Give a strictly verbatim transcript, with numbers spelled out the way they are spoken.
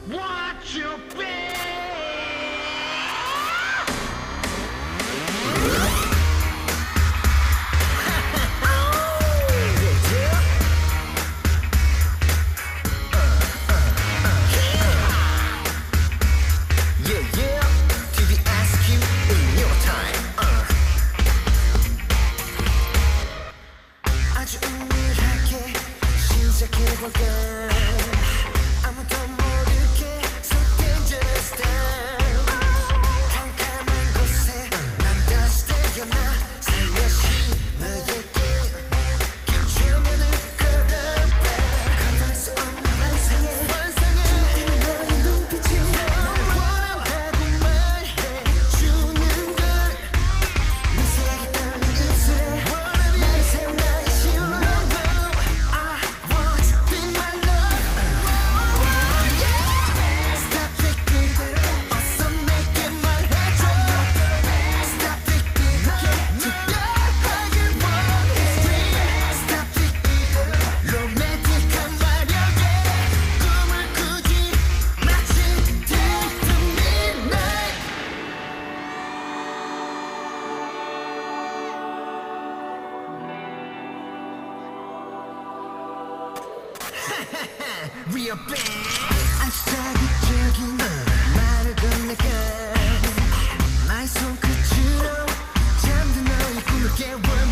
What you be? 아주 은밀하게 시작해볼까 아무도 모르게 So dangerous time 캄캄한 곳에 난 다시 태어나 살며시 너에게 김치면을 걸어봐 감당할 수 없는 환상에 흔들린 너의 눈빛이 날 원한다고 말해주는 걸 미세하게 떨린 입술에 나를 세운 나의 시로 I want you be my love Stop thinking 어서 내게 말해줘 Stop thinking 특별하길 원해 Stop thinking 로맨틱한 마력에 꿈을 꾸지 마치 till the midnight Real band 아주 자극적인 말을 건네가 나의 손끝으로 잠든 너의 꿈을 깨워